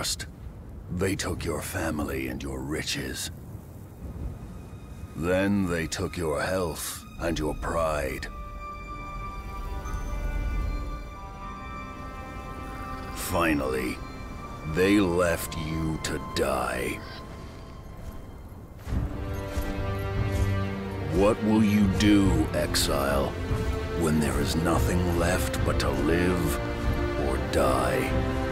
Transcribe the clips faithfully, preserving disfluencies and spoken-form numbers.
First, they took your family and your riches. Then they took your health and your pride. Finally, they left you to die. What will you do, exile, when there is nothing left but to live or die?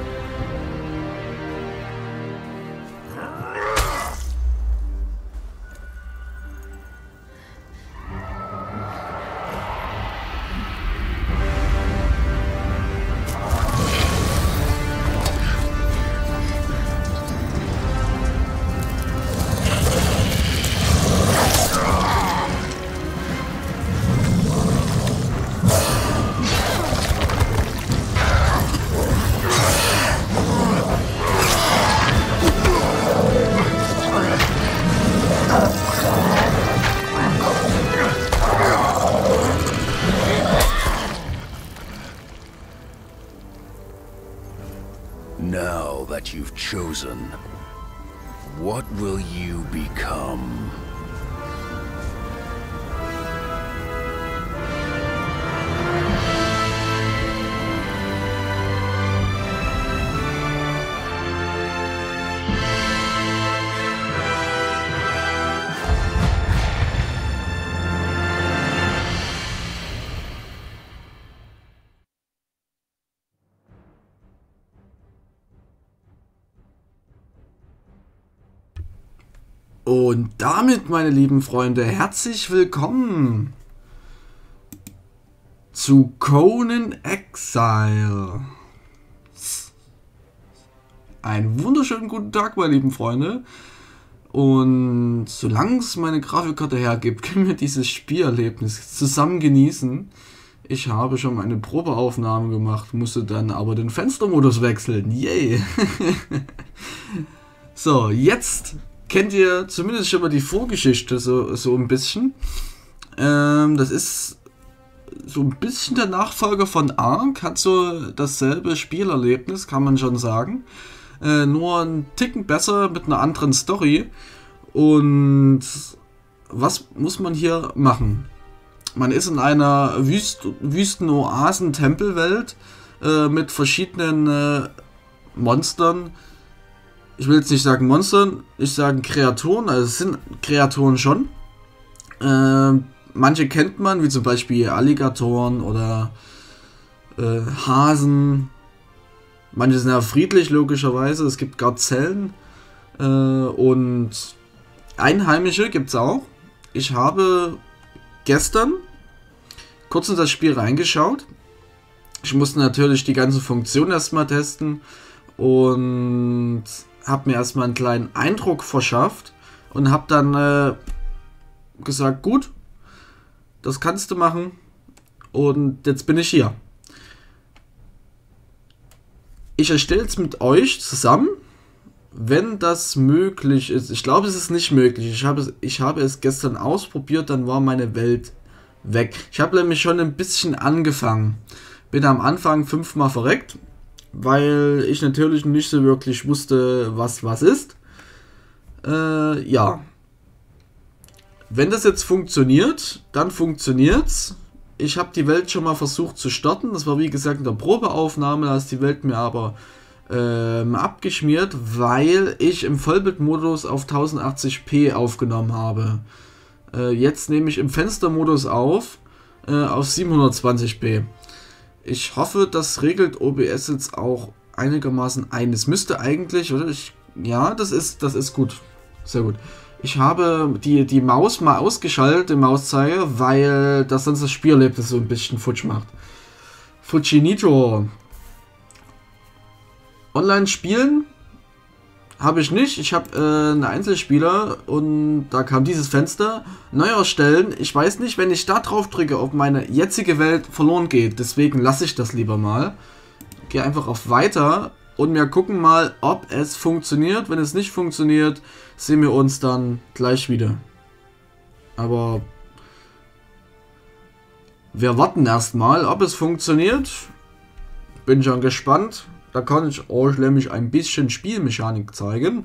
Now that you've chosen, what will you become? Und damit, meine lieben Freunde, herzlich willkommen zu Conan Exile. Einen wunderschönen guten Tag, meine lieben Freunde. Und solange es meine Grafikkarte hergibt, können wir dieses Spielerlebnis zusammen genießen. Ich habe schon eine Probeaufnahme gemacht, musste dann aber den Fenstermodus wechseln. Yay! So, jetzt kennt ihr zumindest schon mal die Vorgeschichte so, so ein bisschen. Ähm, das ist so ein bisschen der Nachfolger von Ark, hat so dasselbe Spielerlebnis, kann man schon sagen. Äh, nur einen Ticken besser mit einer anderen Story. Und was muss man hier machen? Man ist in einer Wüst Wüsten-Oasen-Tempelwelt äh, mit verschiedenen äh, Monstern. Ich will jetzt nicht sagen Monstern, ich sage Kreaturen, also es sind Kreaturen schon. Äh, manche kennt man, wie zum Beispiel Alligatoren oder äh, Hasen. Manche sind ja friedlich, logischerweise. Es gibt Gazellen äh, und Einheimische gibt es auch. Ich habe gestern kurz in das Spiel reingeschaut. Ich musste natürlich die ganze Funktion erstmal testen und habe mir erstmal einen kleinen Eindruck verschafft und habe dann äh, gesagt, gut, das kannst du machen und jetzt bin ich hier. Ich erstelle es mit euch zusammen, wenn das möglich ist. Ich glaube, es ist nicht möglich. Ich habe es, ich habe es gestern ausprobiert, dann war meine Welt weg. Ich habe nämlich schon ein bisschen angefangen. Bin am Anfang fünfmal verreckt, weil ich natürlich nicht so wirklich wusste, was was ist. Äh, ja. Wenn das jetzt funktioniert, dann funktioniert's. Ich habe die Welt schon mal versucht zu starten. Das war wie gesagt in der Probeaufnahme, da ist die Welt mir aber ähm, abgeschmiert, weil ich im Vollbildmodus auf tausendachtzig p aufgenommen habe. Äh, jetzt nehme ich im Fenstermodus auf, äh, auf siebenhundertzwanzig p. Ich hoffe, das regelt O B S jetzt auch einigermaßen ein. Es müsste eigentlich, oder? Ich, ja, das ist, das ist gut. Sehr gut. Ich habe die, die Maus mal ausgeschaltet, den Mauszeiger, weil das sonst das Spielerlebnis so ein bisschen futsch macht. Fujinito. Online spielen habe ich nicht. Ich habe äh, einen Einzelspieler und da kam dieses Fenster. Neu erstellen. Ich weiß nicht, wenn ich da drauf drücke, ob meine jetzige Welt verloren geht. Deswegen lasse ich das lieber mal. Gehe einfach auf Weiter und wir gucken mal, ob es funktioniert. Wenn es nicht funktioniert, sehen wir uns dann gleich wieder. Aber wir warten erstmal, ob es funktioniert. Bin schon gespannt. da kann ich euch nämlich ein bisschen Spielmechanik zeigen.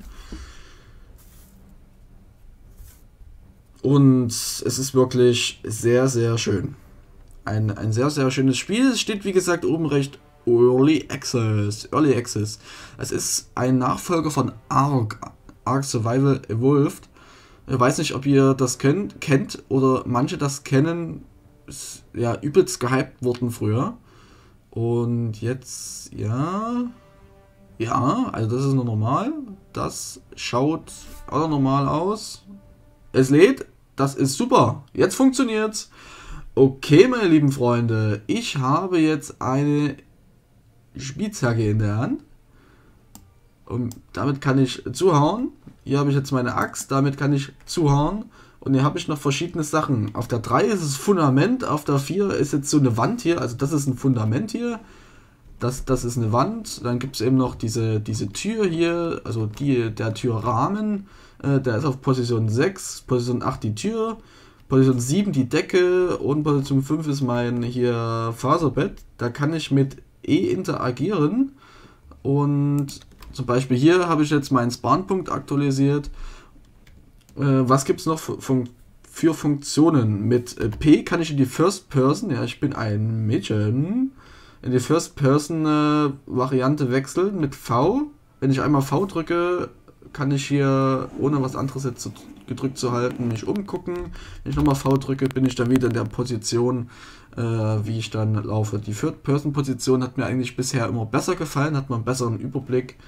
Und es ist wirklich sehr, sehr schön. Ein, ein sehr, sehr schönes Spiel. Es steht, wie gesagt, oben recht Early Access. Early Access. Es ist ein Nachfolger von Ark. Ark Survival Evolved. Ich weiß nicht, ob ihr das kennt, kennt oder manche das kennen. Ist ja übelst gehypt worden früher. Und jetzt, ja. Ja, also das ist nur normal. Das schaut auch normal aus. Es lädt. Das ist super. Jetzt funktioniert's. Okay, meine lieben Freunde. Ich habe jetzt eine Spitzhacke in der Hand. Und damit kann ich zuhauen. Hier habe ich jetzt meine Axt. Damit kann ich zuhauen. Und hier habe ich noch verschiedene Sachen. Auf der drei ist es Fundament. Auf der vier ist jetzt so eine Wand hier. Also das ist ein Fundament hier. Das, das ist eine Wand. Dann gibt es eben noch diese, diese Tür hier. Also die, der Türrahmen. Äh, der ist auf Position sechs. Position acht die Tür. Position sieben die Decke. Und Position fünf ist mein hier Faserbett. Da kann ich mit E interagieren. Und zum Beispiel hier habe ich jetzt meinen Spawnpunkt aktualisiert. Äh, was gibt es noch für, für Funktionen? Mit äh, P kann ich in die First Person, ja, ich bin ein Mädchen, in die First Person äh, Variante wechseln. Mit V, wenn ich einmal V drücke, kann ich hier, ohne was anderes jetzt gedrückt zu halten, mich umgucken. Wenn ich nochmal V drücke, bin ich dann wieder in der Position, äh, wie ich dann laufe. Die Third Person Position hat mir eigentlich bisher immer besser gefallen, hat man einen besseren Überblick.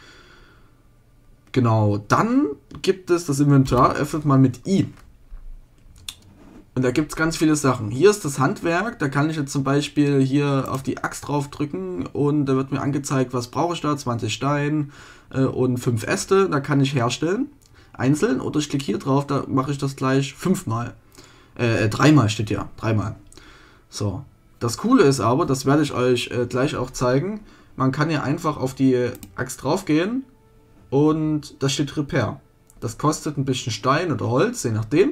Genau, dann gibt es das Inventar, öffnet man mit I. Und da gibt es ganz viele Sachen. Hier ist das Handwerk, da kann ich jetzt zum Beispiel hier auf die Axt drauf drücken und da wird mir angezeigt, was brauche ich da, zwanzig Stein äh, und fünf Äste, da kann ich herstellen, einzeln, oder ich klicke hier drauf, da mache ich das gleich fünfmal. Äh, dreimal steht ja, dreimal. So, das Coole ist aber, das werde ich euch äh, gleich auch zeigen, man kann hier einfach auf die Axt drauf gehen. Und da steht Repair. Das kostet ein bisschen Stein oder Holz, je nachdem.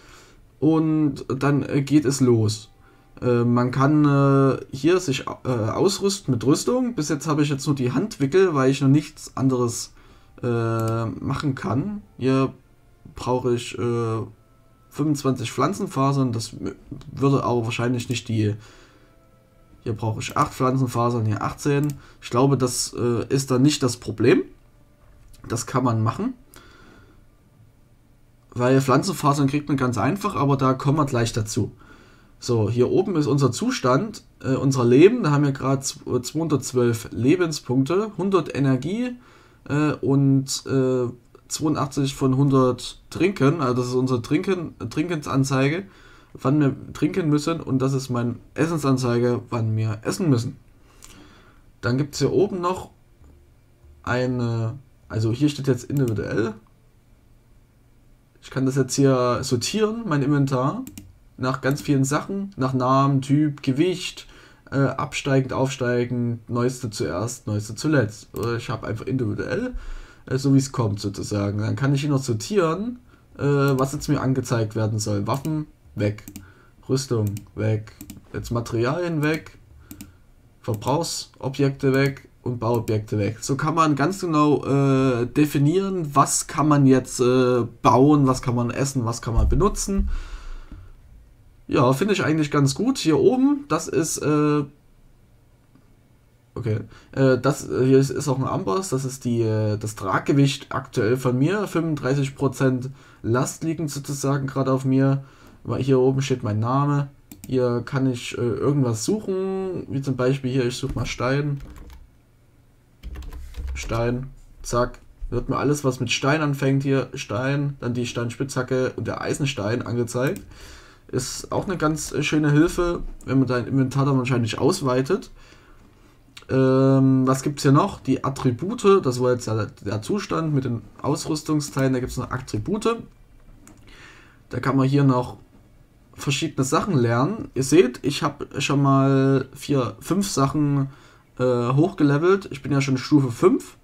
Und dann äh, geht es los. Äh, man kann äh, hier sich äh, ausrüsten mit Rüstung. Bis jetzt habe ich jetzt nur die Handwickel, weil ich noch nichts anderes äh, machen kann. Hier brauche ich äh, fünfundzwanzig Pflanzenfasern. Das würde aber wahrscheinlich nicht die... Hier brauche ich acht Pflanzenfasern, hier achtzehn. Ich glaube, das äh, ist dann nicht das Problem. Das kann man machen, weil Pflanzenfasern kriegt man ganz einfach, aber da kommen wir gleich dazu. So, hier oben ist unser Zustand, äh, unser Leben. Da haben wir gerade zweihundertzwölf Lebenspunkte, hundert Energie äh, und äh, zweiundachtzig von hundert Trinken. Also das ist unsere Trinken, Trinkensanzeige, wann wir trinken müssen, und das ist meine Essensanzeige, wann wir essen müssen. Dann gibt es hier oben noch eine... Also hier steht jetzt individuell. Ich kann das jetzt hier sortieren, mein Inventar, nach ganz vielen Sachen, nach Namen, Typ, Gewicht, äh, absteigend, aufsteigend, neueste zuerst, neueste zuletzt. Oder ich habe einfach individuell, äh, so wie es kommt sozusagen. Dann kann ich hier noch sortieren, äh, was jetzt mir angezeigt werden soll. Waffen, weg. Rüstung, weg. Jetzt Materialien, weg. Verbrauchsobjekte, weg. Und Bauobjekte weg. So kann man ganz genau äh, definieren, was kann man jetzt äh, bauen, was kann man essen, was kann man benutzen. Ja, finde ich eigentlich ganz gut. Hier oben, das ist äh, okay, äh, das hier ist, ist auch ein Amboss, das ist die, äh, das Traggewicht aktuell von mir. fünfunddreißig Prozent Last liegen sozusagen gerade auf mir. Hier oben steht mein Name. Hier kann ich äh, irgendwas suchen, wie zum Beispiel hier, ich suche mal Stein. Stein, zack, wird mir alles, was mit Stein anfängt, hier Stein, dann die Steinspitzhacke und der Eisenstein angezeigt. Ist auch eine ganz schöne Hilfe, wenn man dein Inventar dann wahrscheinlich ausweitet. Ähm, was gibt es hier noch? Die Attribute, das war jetzt der, der Zustand mit den Ausrüstungsteilen, da gibt es noch Attribute. Da kann man hier noch verschiedene Sachen lernen. Ihr seht, ich habe schon mal vier, fünf Sachen äh, hochgelevelt. Ich bin ja schon Stufe fünf.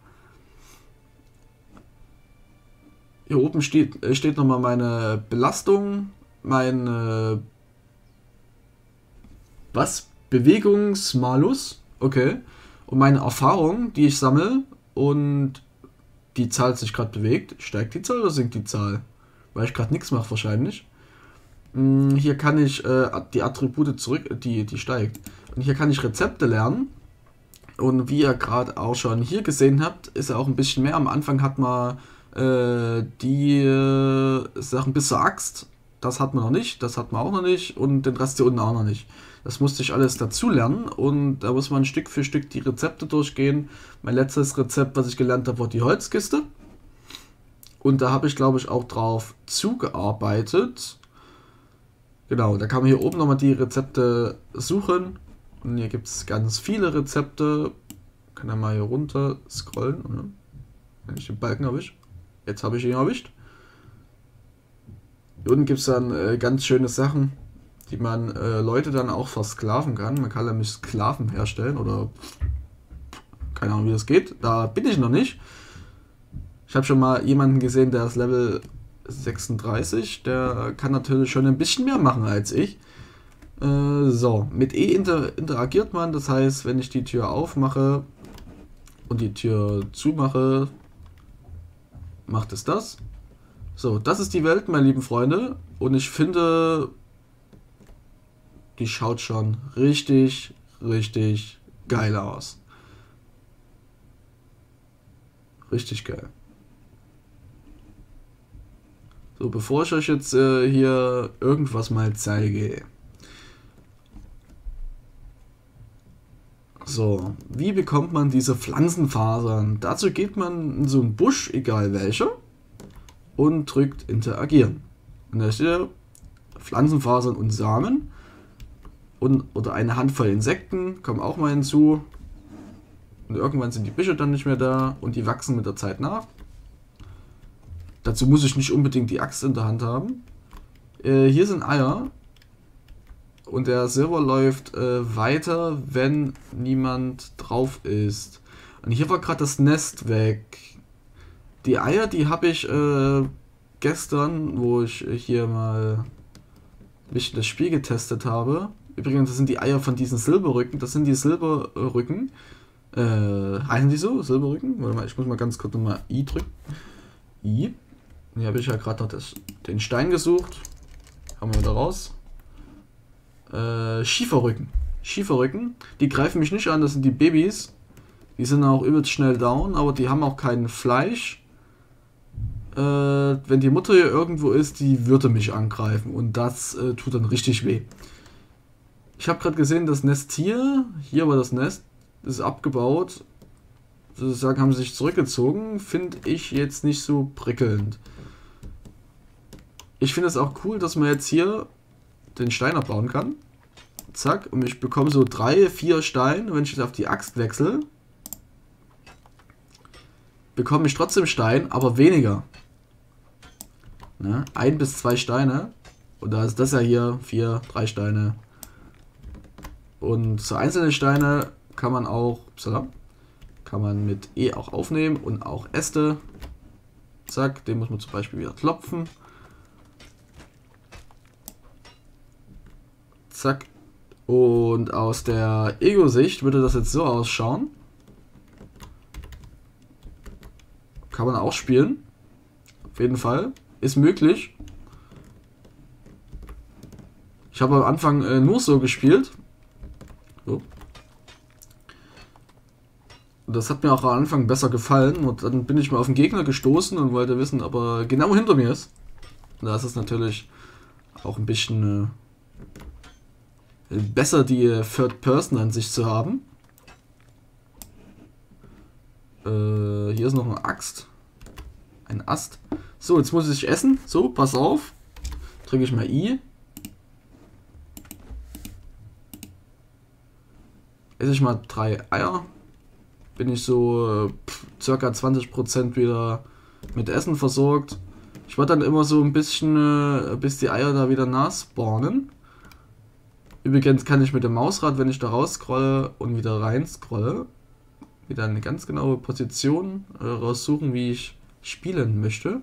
Hier oben steht, steht nochmal meine Belastung, meine was? Bewegungsmalus. Okay. Und meine Erfahrung, die ich sammle und die Zahl sich gerade bewegt, steigt die Zahl oder sinkt die Zahl? Weil ich gerade nichts mache wahrscheinlich. Hm, hier kann ich äh, die Attribute zurück, die, die steigt. Und hier kann ich Rezepte lernen. Und wie ihr gerade auch schon hier gesehen habt, ist er auch ein bisschen mehr. Am Anfang hat man äh, die äh, Sachen bis zur Axt. Das hat man noch nicht, das hat man auch noch nicht und den Rest hier unten auch noch nicht. Das musste ich alles dazu lernen und da muss man Stück für Stück die Rezepte durchgehen. Mein letztes Rezept, was ich gelernt habe, war die Holzkiste. Und da habe ich, glaube ich, auch drauf zugearbeitet. Genau, da kann man hier oben nochmal die Rezepte suchen. Und hier gibt es ganz viele Rezepte. Kann er mal hier runter scrollen, oder? Wenn ich den Balken erwische. Jetzt habe ich ihn erwischt. Hier unten gibt es dann äh, ganz schöne Sachen, die man äh, Leute dann auch versklaven kann. Man kann nämlich Sklaven herstellen oder keine Ahnung, wie das geht. Da bin ich noch nicht. Ich habe schon mal jemanden gesehen, der ist Level sechsunddreißig. Der kann natürlich schon ein bisschen mehr machen als ich. So, mit E inter interagiert man, das heißt, wenn ich die Tür aufmache und die Tür zumache, macht es das. So, das ist die Welt, meine lieben Freunde, und ich finde, die schaut schon richtig, richtig geil aus. Richtig geil. So, bevor ich euch jetzt äh, hier irgendwas mal zeige. So, wie bekommt man diese Pflanzenfasern? Dazu geht man in so einen Busch, egal welcher, und drückt interagieren. Und da steht ja Pflanzenfasern und Samen und, oder eine Handvoll Insekten kommen auch mal hinzu. Und irgendwann sind die Büsche dann nicht mehr da und die wachsen mit der Zeit nach. Dazu muss ich nicht unbedingt die Axt in der Hand haben. Äh, hier sind Eier. Und der Server läuft äh, weiter, wenn niemand drauf ist. Und hier war gerade das Nest weg. Die Eier, die habe ich äh, gestern, wo ich hier mal ein bisschen das Spiel getestet habe. Übrigens, das sind die Eier von diesen Silberrücken. Das sind die Silberrücken. Äh, heißen die so? Silberrücken? Warte mal, ich muss mal ganz kurz nochmal I drücken. I. Hier habe ich ja gerade noch das, den Stein gesucht. Haben wir wieder raus. Äh, Schieferrücken. Schieferrücken. Die greifen mich nicht an, das sind die Babys. Die sind auch übelst schnell down, aber die haben auch kein Fleisch. Äh, wenn die Mutter hier irgendwo ist, die würde mich angreifen und das äh, tut dann richtig weh. Ich habe gerade gesehen, das Nest hier, hier war das Nest, ist abgebaut. Sozusagen haben sie sich zurückgezogen. Finde ich jetzt nicht so prickelnd. Ich finde es auch cool, dass man jetzt hier den Stein abbauen kann. Zack, und ich bekomme so drei, vier Steine. Wenn ich jetzt auf die Axt wechsle, bekomme ich trotzdem Stein, aber weniger. Ne? Ein bis zwei Steine. Und da ist das ja hier vier, drei Steine. Und so einzelne Steine kann man auch, kann man mit E auch aufnehmen und auch Äste. Zack, den muss man zum Beispiel wieder klopfen. Zack. Und aus der Ego-Sicht würde das jetzt so ausschauen. Kann man auch spielen. Auf jeden Fall. Ist möglich. Ich habe am Anfang äh, nur so gespielt. So. Das hat mir auch am Anfang besser gefallen. Und dann bin ich mal auf den Gegner gestoßen und wollte wissen, ob er genau hinter mir ist. Und da ist es natürlich auch ein bisschen... Äh, besser die Third Person an sich zu haben. Äh, hier ist noch eine Axt. Ein Ast. So, jetzt muss ich essen. So, pass auf. Drücke ich mal I. Esse ich mal drei Eier. Bin ich so äh, pff, circa zwanzig Prozent wieder mit Essen versorgt. Ich warte dann immer so ein bisschen, äh, bis die Eier da wieder nachspawnen. Übrigens kann ich mit dem Mausrad, wenn ich da raus scrolle und wieder rein scrolle, wieder eine ganz genaue Position äh, raussuchen, wie ich spielen möchte.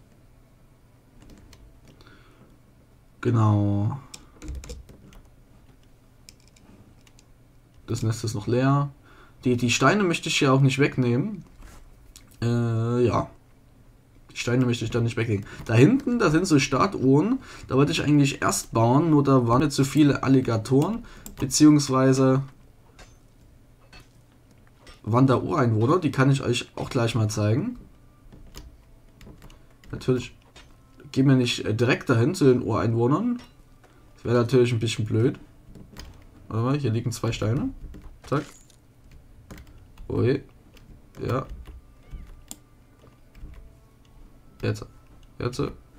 Genau. Das Nest ist noch leer. Die, die Steine möchte ich ja auch nicht wegnehmen. Äh, ja. Die Steine möchte ich da nicht wegnehmen. Da hinten, da sind so Statuhren. Da wollte ich eigentlich erst bauen, nur da waren jetzt so viele Alligatoren. Beziehungsweise waren da Ureinwohner. Die kann ich euch auch gleich mal zeigen. Natürlich gehen wir nicht direkt dahin zu den Ureinwohnern. Das wäre natürlich ein bisschen blöd. Warte mal, hier liegen zwei Steine. Zack. Ui. Ja. Jetzt. Jetzt.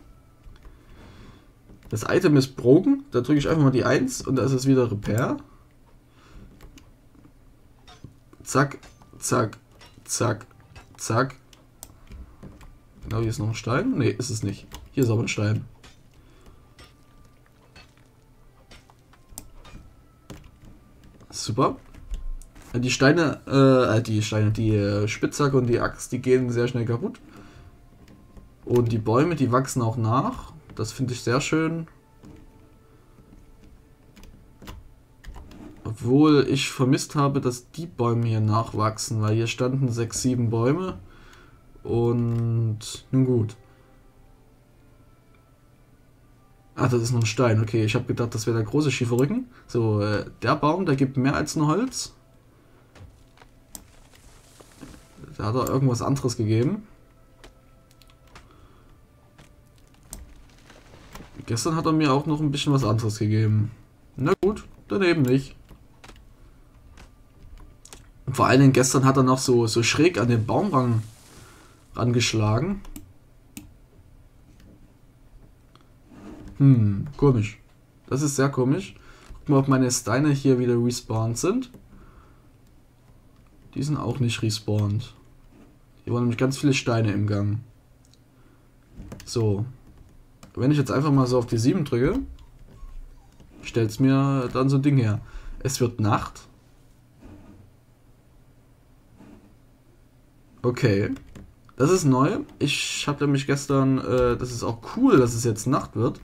Das Item ist broken. Da drücke ich einfach mal die eins und da ist es wieder Repair. Zack. Zack. Zack. Zack. Genau, hier ist noch ein Stein. Ne, ist es nicht. Hier ist aber ein Stein. Super. Die Steine, äh, die Steine, die äh, Spitzhacke und die Axt, die gehen sehr schnell kaputt. Und die Bäume, die wachsen auch nach. Das finde ich sehr schön. Obwohl ich vermisst habe, dass die Bäume hier nachwachsen, weil hier standen sechs, sieben Bäume. Und nun gut. Ah, das ist noch ein Stein. Okay, ich habe gedacht, das wäre der große Schieferrücken. So, äh, der Baum, der gibt mehr als ein Holz. Da hat er irgendwas anderes gegeben. Gestern hat er mir auch noch ein bisschen was anderes gegeben. Na gut, daneben nicht. Und vor allen Dingen gestern hat er noch so, so schräg an den Baum ran, rangeschlagen. Hm, komisch. Das ist sehr komisch. Guck mal, ob meine Steine hier wieder respawned sind. Die sind auch nicht respawned. Hier waren nämlich ganz viele Steine im Gang. So. Wenn ich jetzt einfach mal so auf die sieben drücke, stellt es mir dann so ein Ding her. Es wird Nacht. Okay. Das ist neu. Ich habe nämlich gestern, äh, das ist auch cool, dass es jetzt Nacht wird.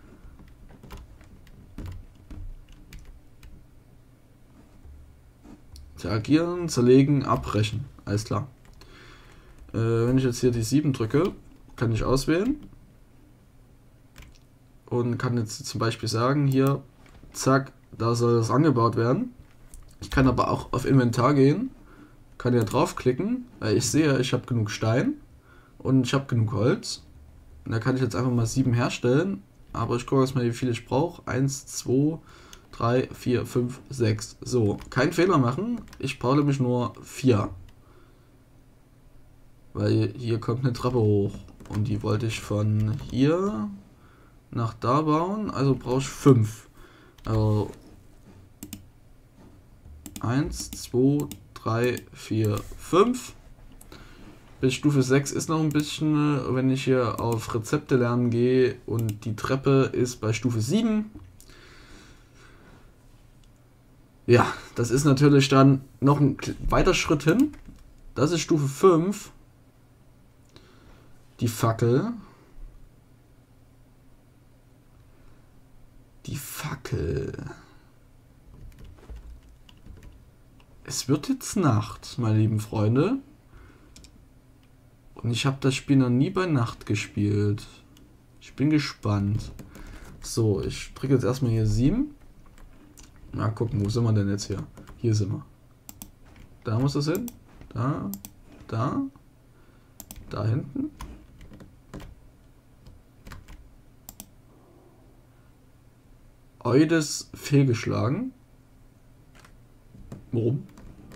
Interagieren, zerlegen, abbrechen. Alles klar. Äh, wenn ich jetzt hier die sieben drücke, kann ich auswählen. Und kann jetzt zum Beispiel sagen, hier, zack, da soll das angebaut werden. Ich kann aber auch auf Inventar gehen, kann hier draufklicken, weil ich sehe, ich habe genug Stein und ich habe genug Holz. Und da kann ich jetzt einfach mal sieben herstellen, aber ich gucke jetzt mal, wie viel ich brauche. eins, zwei, drei, vier, fünf, sechs. So, kein Fehler machen, ich brauche nämlich nur vier. Weil hier kommt eine Treppe hoch und die wollte ich von hier nach da bauen, also brauche ich fünf. Also eins, zwei, drei, vier, fünf. Bis Stufe sechs ist noch ein bisschen, wenn ich hier auf Rezepte lernen gehe und die Treppe ist bei Stufe sieben. Ja, das ist natürlich dann noch ein weiter Schritt hin. Das ist Stufe fünf. Die Fackel. Die Fackel. Es wird jetzt Nacht, meine lieben Freunde. Und ich habe das Spiel noch nie bei Nacht gespielt. Ich bin gespannt. So, ich drücke jetzt erstmal hier sieben. Na, gucken, wo sind wir denn jetzt hier? Hier sind wir. Da muss es hin. Da. Da. Da hinten. Eudes fehlgeschlagen. Warum?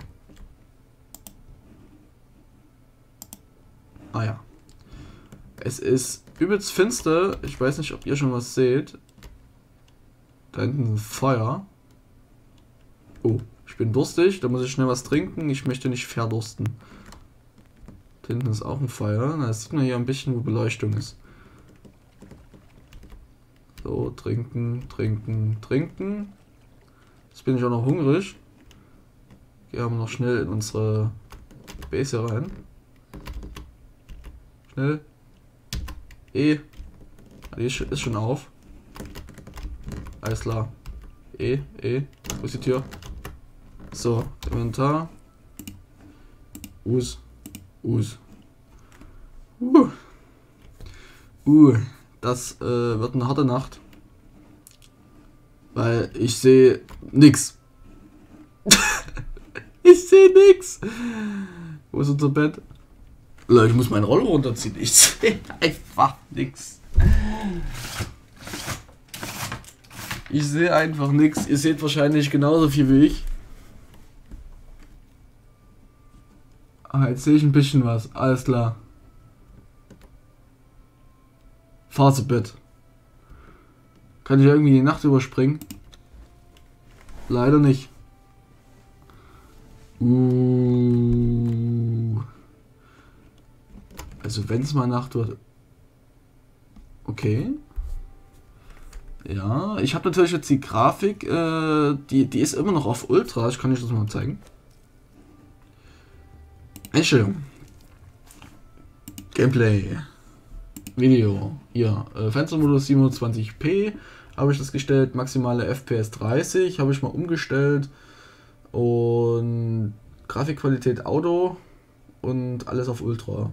Ah ja. Es ist übelst finster. Ich weiß nicht, ob ihr schon was seht. Da hinten ist Feuer. Oh, ich bin durstig. Da muss ich schnell was trinken. Ich möchte nicht verdursten. Da hinten ist auch ein Feuer. Da sieht man hier ein bisschen, wo Beleuchtung ist. So, trinken, trinken, trinken. Jetzt bin ich auch noch hungrig. Gehen wir noch schnell in unsere Base hier rein. Schnell. E. Die ist schon auf. Alles klar. E, E. Wo ist die Tür? So, Inventar. Us. Us. Uh. Uh. Das äh, wird eine harte Nacht. Weil ich sehe nix. Ich sehe nix. Wo ist unser Bett? Ich muss meinen Roller runterziehen. Ich sehe einfach nix. Ich sehe einfach nix. Ihr seht wahrscheinlich genauso viel wie ich. Ah, jetzt sehe ich ein bisschen was. Alles klar. Fahr zu Bett. Kann ich irgendwie die Nacht überspringen? Leider nicht. Uh. Also wenn es mal Nacht wird. Okay. Ja, ich habe natürlich jetzt die Grafik, äh, die, die ist immer noch auf Ultra. Ich kann euch das mal zeigen. Einstellung. Gameplay. Video. Hier. Äh, Fenstermodus siebenhundertzwanzig p habe ich das gestellt. Maximale F P S dreißig habe ich mal umgestellt. Und Grafikqualität Auto. Und alles auf Ultra.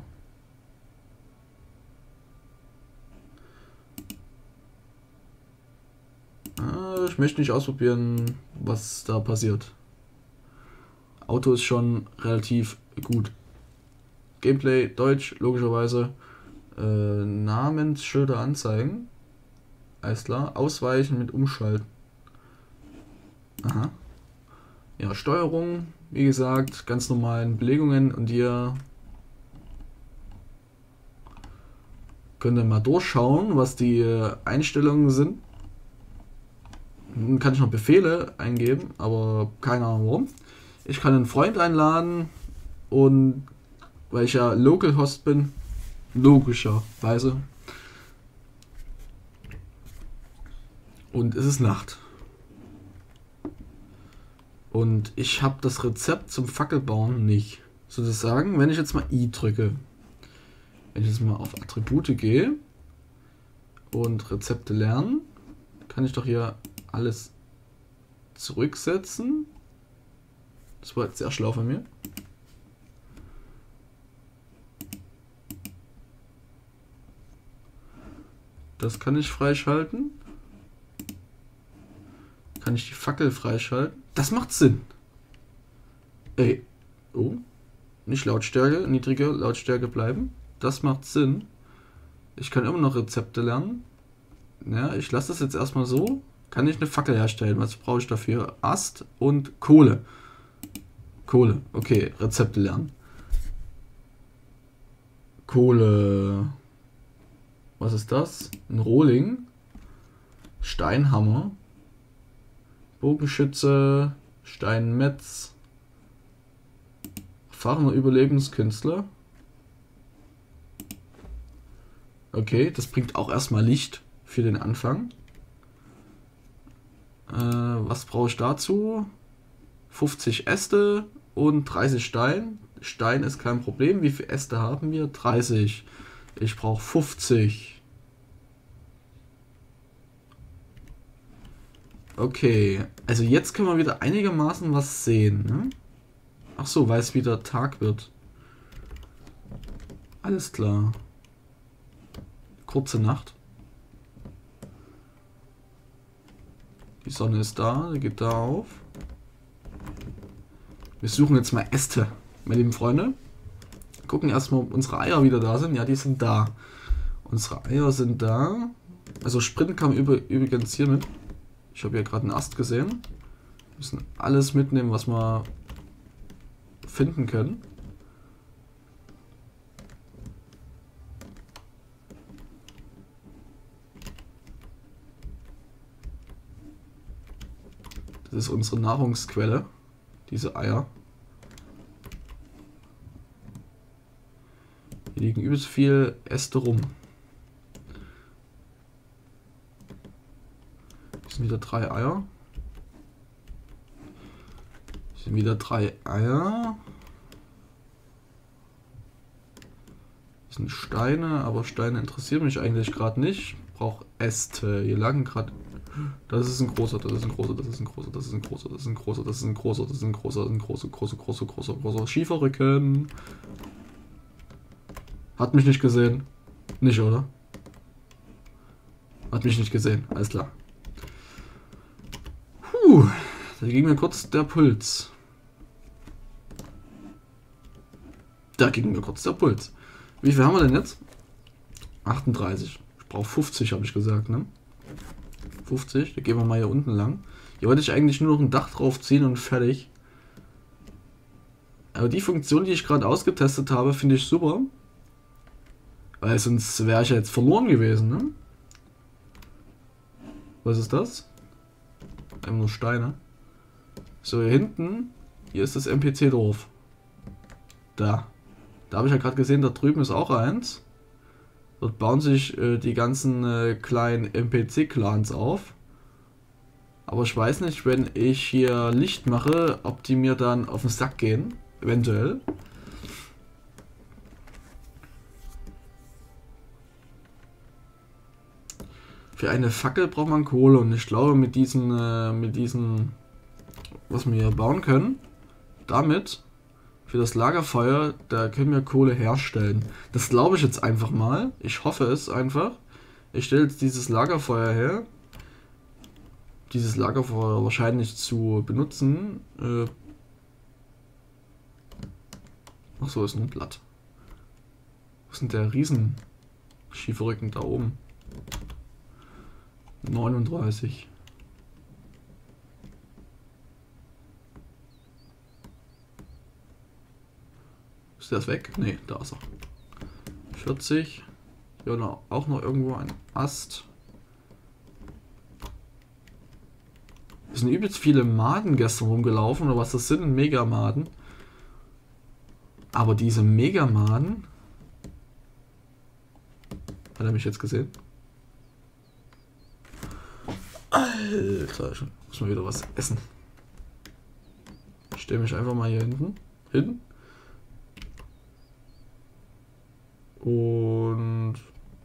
Äh, ich möchte nicht ausprobieren, was da passiert. Auto ist schon relativ gut. Gameplay Deutsch, logischerweise. Äh, Namensschilder anzeigen. Alles klar. Ausweichen mit Umschalten. Aha. Ja, Steuerung, wie gesagt, ganz normalen Belegungen und hier könnt ihr mal durchschauen, was die Einstellungen sind. Nun kann ich noch Befehle eingeben, aber keine Ahnung warum. Ich kann einen Freund einladen und weil ich ja Localhost bin, logischerweise. Und es ist Nacht. Und ich habe das Rezept zum Fackelbauen nicht. Sozusagen, wenn ich jetzt mal I drücke, wenn ich jetzt mal auf Attribute gehe und Rezepte lernen, kann ich doch hier alles zurücksetzen. Das war jetzt sehr schlau von mir. Das kann ich freischalten. Kann ich die Fackel freischalten? Das macht Sinn. Ey. Oh. Nicht Lautstärke, niedrige Lautstärke bleiben. Das macht Sinn. Ich kann immer noch Rezepte lernen. Ja, ich lasse das jetzt erstmal so. Kann ich eine Fackel herstellen? Was brauche ich dafür? Ast und Kohle. Kohle. Okay, Rezepte lernen. Kohle. Was ist das? Ein Rohling. Steinhammer. Bogenschütze. Steinmetz. Erfahrener Überlebenskünstler. Okay, das bringt auch erstmal Licht für den Anfang. Äh, was brauche ich dazu? fünfzig Äste und dreißig Stein. Stein ist kein Problem. Wie viele Äste haben wir? dreißig. Ich brauche fünfzig. Okay, also jetzt können wir wieder einigermaßen was sehen. Ne? Ach so, weil es wieder Tag wird. Alles klar. Kurze Nacht. Die Sonne ist da, die geht da auf. Wir suchen jetzt mal Äste, meine lieben Freunde. Gucken erstmal, ob unsere Eier wieder da sind. Ja, die sind da. Unsere Eier sind da. Also Sprint kam übrigens hier mit. Ich habe hier gerade einen Ast gesehen. Wir müssen alles mitnehmen, was wir finden können. Das ist unsere Nahrungsquelle, diese Eier. Hier liegen übelst viel Äste rum. Hier sind wieder drei Eier. Hier sind wieder drei Eier. Hier sind Steine, aber Steine interessieren mich eigentlich gerade nicht. Ich brauche Äste. Hier lagen gerade Das ist ein großer, das ist ein großer, das ist ein großer, das ist ein großer, das ist ein großer, das ist ein großer, das ist ein großer, ein großer, großer, großer, großer, großer Schieferrücken. Hat mich nicht gesehen. Nicht, oder? Hat mich nicht gesehen, alles klar. Puh, da ging mir kurz der Puls. Da ging mir kurz der Puls. Wie viel haben wir denn jetzt? achtunddreißig. Ich brauche fünfzig, habe ich gesagt, ne? fünfzig, da gehen wir mal hier unten lang. Hier wollte ich eigentlich nur noch ein Dach drauf ziehen und fertig. Aber die Funktion, die ich gerade ausgetestet habe, finde ich super. Weil sonst wäre ich ja jetzt verloren gewesen, ne? Was ist das? Einfach nur Steine. So, hier hinten, hier ist das N P C-Dorf. Da. Da habe ich ja gerade gesehen, da drüben ist auch eins. Dort bauen sich äh, die ganzen äh, kleinen N P C-Clans auf. Aber ich weiß nicht, wenn ich hier Licht mache, ob die mir dann auf den Sack gehen. Eventuell. Für eine Fackel braucht man Kohle und ich glaube mit diesen, äh, mit diesen, was wir hier bauen können, damit für das Lagerfeuer, da können wir Kohle herstellen. Das glaube ich jetzt einfach mal. Ich hoffe es einfach. Ich stelle jetzt dieses Lagerfeuer her. Dieses Lagerfeuer wahrscheinlich zu benutzen. Äh Ach so, ist nur ein Blatt. Was ist denn der riesen Schieferrücken da oben? neununddreißig. Ist das weg? Ne, da ist er. vierzig. Hier noch, auch noch irgendwo ein Ast. Es sind übelst viele Maden gestern rumgelaufen, oder was das sind, Megamaden. Aber diese Megamaden... Hat er mich jetzt gesehen? Alter, ich muss mal wieder was essen. Ich stelle mich einfach mal hier hinten hin. Und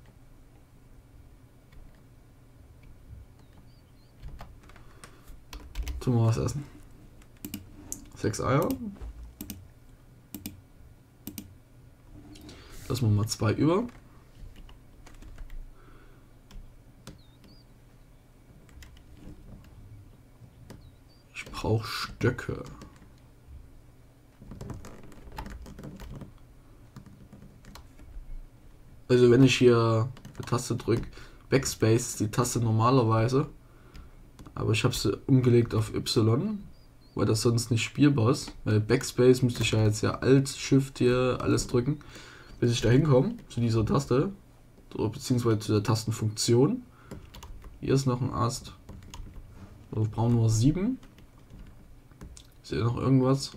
tun wir was essen. Sechs Eier. Lassen wir mal zwei über. Ich brauche Stöcke. Also wenn ich hier eine Taste drücke, Backspace ist die Taste normalerweise, aber ich habe sie umgelegt auf Y, weil das sonst nicht spielbar ist. Weil Backspace müsste ich ja jetzt ja Alt, Shift hier alles drücken, bis ich da hinkomme zu dieser Taste, beziehungsweise zu der Tastenfunktion. Hier ist noch ein Ast. Wir brauchen nur sieben. Ist hier noch irgendwas?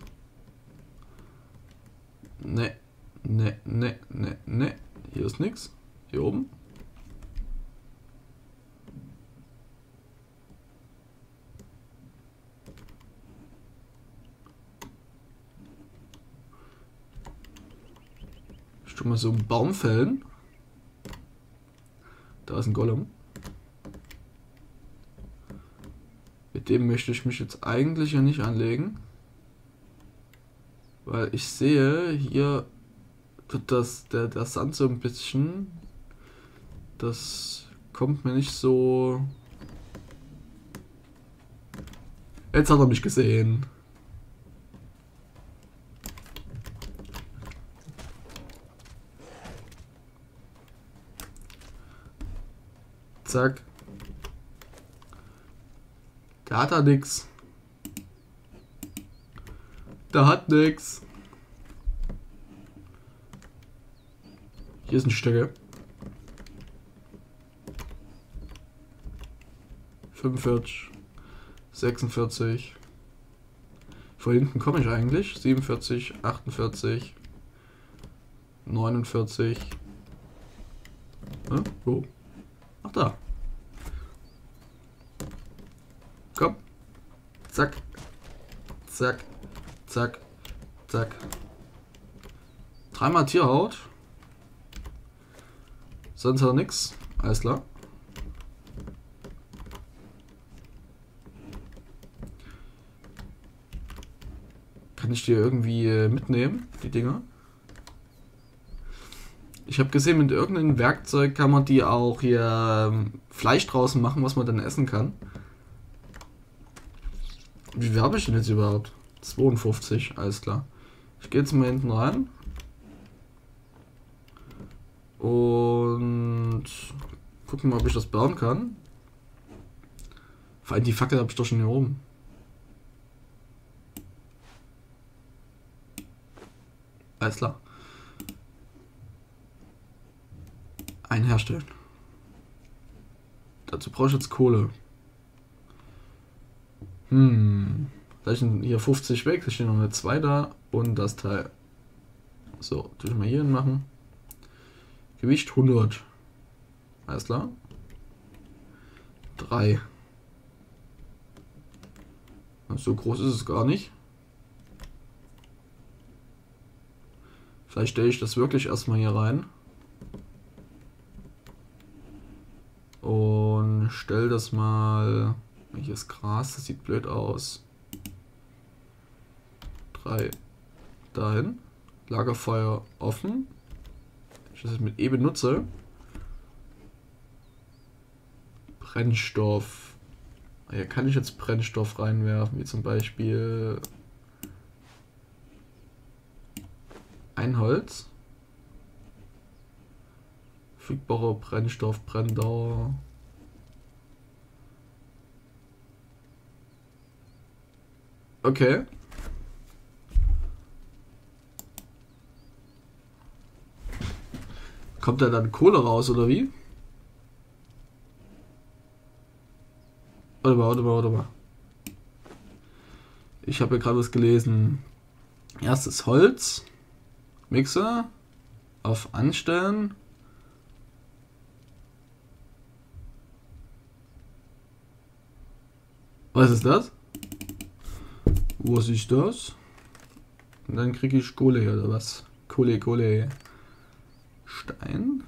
Ne, ne, ne, ne, ne. Hier ist nichts. Hier oben. Ich tue mal so einen Baum fällen. Da ist ein Golem. Mit dem möchte ich mich jetzt eigentlich ja nicht anlegen. Weil ich sehe, hier tut das, der, der Sand so ein bisschen. Das kommt mir nicht so. Jetzt hat er mich gesehen. Zack. Der hat da nix. Der hat nix. Hier ist ein Stöcke. fünfundvierzig. sechsundvierzig. Von hinten komme ich eigentlich. siebenundvierzig, achtundvierzig. neunundvierzig. Hm? Wo? Ach da. Komm. Zack. Zack. Zack. Zack. Dreimal Tierhaut. Sonst hat er nix. Alles klar. Kann ich die irgendwie äh, mitnehmen, die Dinger? Ich habe gesehen, mit irgendeinem Werkzeug kann man die auch hier ähm, Fleisch draußen machen, was man dann essen kann. Wie viel habe ich denn jetzt überhaupt? zweiundfünfzig, alles klar. Ich gehe jetzt mal hinten rein. Und gucken mal, ob ich das bauen kann. Vor allem die Fackel habe ich doch schon hier oben. Alles klar. Ein herstellen. Dazu brauche ich jetzt Kohle. Hm. Da sind hier fünfzig weg, da steht noch eine zwei da und das Teil. So, tue ich mal hier hin machen. Gewicht hundert. Alles klar. drei. So groß ist es gar nicht. Vielleicht stelle ich das wirklich erstmal hier rein. Und stell das mal. Hier ist Gras, das sieht blöd aus. drei. Dahin. Lagerfeuer offen. Ich das mit E benutze. Brennstoff. Hier kann ich jetzt Brennstoff reinwerfen, wie zum Beispiel ein Holz. Verfügbarer Brennstoff, Brenndauer. Okay. Kommt da dann Kohle raus, oder wie? Warte mal, warte mal, warte mal. Ich habe ja gerade was gelesen. Erstes Holz. Mixer. Auf Anstellen. Was ist das? Was ist das? Und dann kriege ich Kohle oder was? Kohle, Kohle. Stein.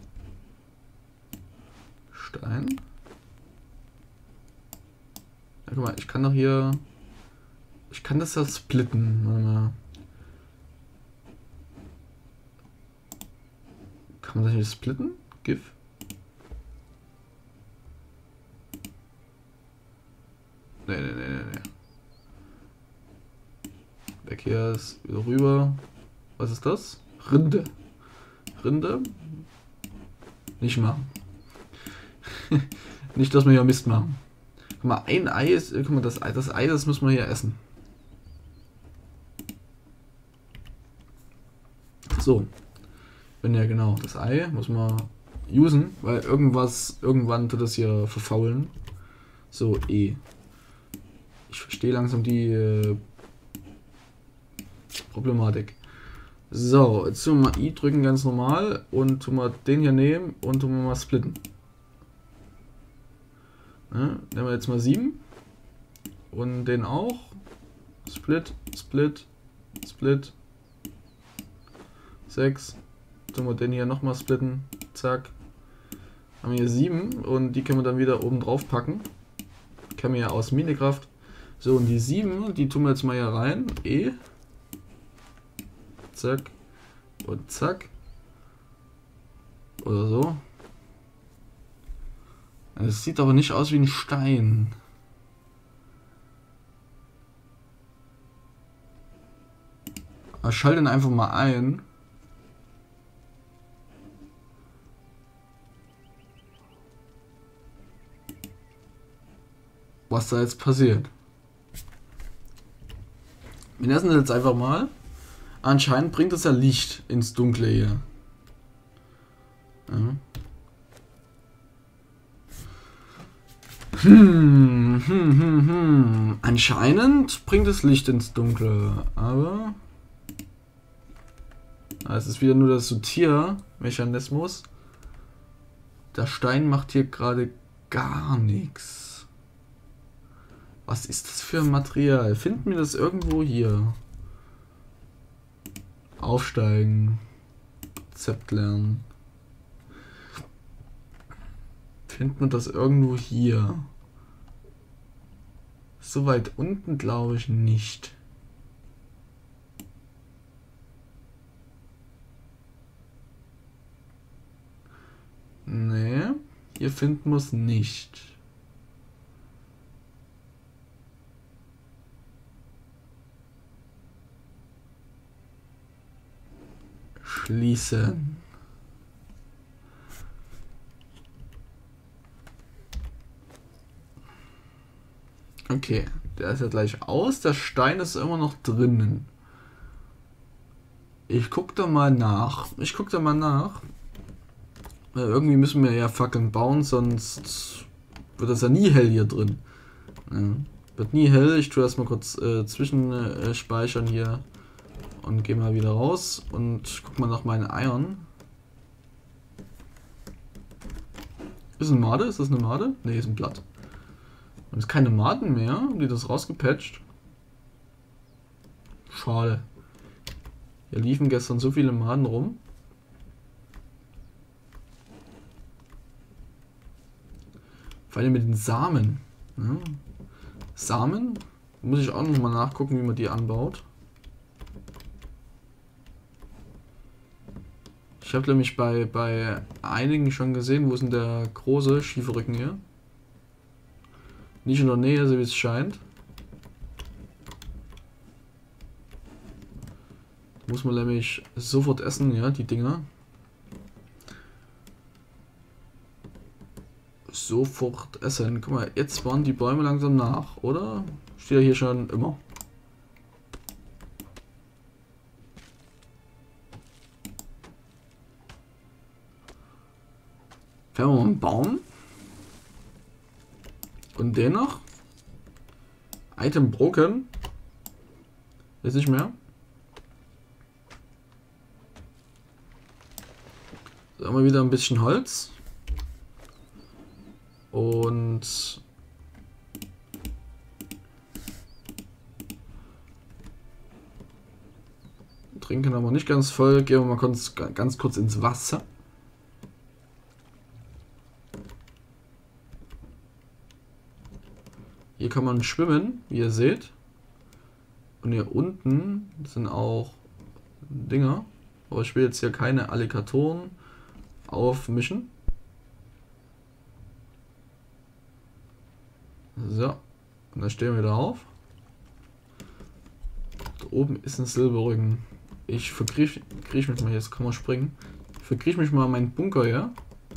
Stein. Ja, guck mal, ich kann doch hier... Ich kann das ja splitten. Warte mal. Kann man das nicht splitten? GIF? Nee, nee, nee, nee, nee. Weg hier ist wieder rüber. Was ist das? Rinde. Rinde. Nicht machen. Nicht, dass wir hier Mist machen. Guck mal, ein Ei ist. Guck mal, das Ei, das Ei, das müssen wir hier essen. So. Wenn ja genau, das Ei muss man usen, weil irgendwas, irgendwann tut das hier verfaulen. So, E. Ich verstehe langsam die äh, Problematik. So, jetzt tun wir mal I drücken ganz normal und tun wir den hier nehmen und tun wir mal splitten. Ja, nehmen wir jetzt mal sieben und den auch. Split, Split, Split. sechs. Tun wir den hier nochmal splitten. Zack. Haben wir hier sieben und die können wir dann wieder oben drauf packen. Kennen wir ja aus Minecraft. So, und die sieben, die tun wir jetzt mal hier rein. E. Zack. Und zack. Oder so. Es sieht aber nicht aus wie ein Stein. Aber schalte ihn einfach mal ein. Was da jetzt passiert. Wir lassen das jetzt einfach mal. Anscheinend bringt es ja Licht ins Dunkle hier. Ja. Hm, hm, hm, hm. Anscheinend bringt es Licht ins Dunkle, aber es ist wieder nur der Sortiermechanismus. Der Stein macht hier gerade gar nichts. Was ist das für ein Material? Finden wir das irgendwo hier? Aufsteigen. Rezept lernen. Findet man das irgendwo hier? So weit unten glaube ich nicht. hier finden wir es nicht. Schließen. Okay, der ist ja gleich aus. Der Stein ist immer noch drinnen. Ich guck da mal nach. Ich guck da mal nach. Weil irgendwie müssen wir ja Fackeln bauen, sonst wird das ja nie hell hier drin. Ja, wird nie hell. Ich tue erstmal kurz äh, zwischenspeichern äh, hier und gehe mal wieder raus und guck mal nach meinen Eiern. Ist ein Made? Ist das eine Made? Ne, ist ein Blatt. Und es ist keine Maden mehr. Haben die das rausgepatcht? Schade. Hier liefen gestern so viele Maden rum. Vor allem mit den Samen. Ja. Samen? Muss ich auch noch mal nachgucken, wie man die anbaut. Ich habe nämlich bei, bei einigen schon gesehen, wo ist denn der große Schieferrücken hier? Nicht in der Nähe, so wie es scheint. Muss man nämlich sofort essen, ja, die Dinger. Sofort essen. Guck mal, jetzt waren die Bäume langsam nach, oder? Steht ja hier schon immer. Fällen wir mal einen Baum. Und den noch. Item broken. Ist nicht mehr. So, haben wir wieder ein bisschen Holz. Und trinken aber nicht ganz voll. Gehen wir mal kurz, ganz kurz ins Wasser. Hier kann man schwimmen, wie ihr seht. Und hier unten sind auch Dinger. Aber ich will jetzt hier keine Alligatoren aufmischen. So, und da stehen wir wieder auf. Da oben ist ein Silberrücken. Ich verkriech kriech mich mal, jetzt kann man springen. Ich verkriech mich mal in meinen Bunker hier.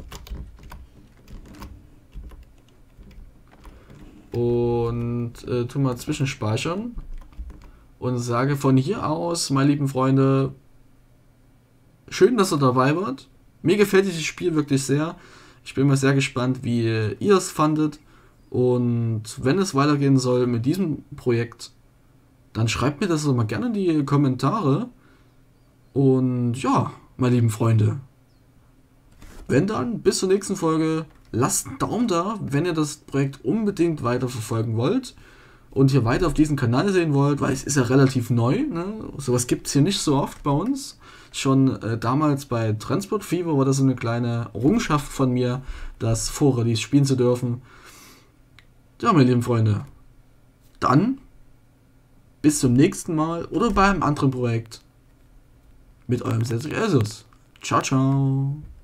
Und äh, tu mal zwischenspeichern. Und sage von hier aus, meine lieben Freunde, schön, dass ihr dabei wart. Mir gefällt dieses Spiel wirklich sehr. Ich bin mal sehr gespannt, wie ihr es fandet. Und wenn es weitergehen soll mit diesem Projekt, dann schreibt mir das doch mal gerne in die Kommentare. Und ja, meine lieben Freunde, wenn dann, bis zur nächsten Folge. Lasst einen Daumen da, wenn ihr das Projekt unbedingt weiter verfolgen wollt und hier weiter auf diesem Kanal sehen wollt, weil es ist ja relativ neu. Ne? Sowas gibt es hier nicht so oft bei uns. Schon äh, damals bei Transport Fever war das so eine kleine Errungenschaft von mir, das Vor-Release spielen zu dürfen. Ja, meine lieben Freunde, dann bis zum nächsten Mal oder bei einem anderen Projekt mit eurem Cedric Jesus. Ciao, ciao.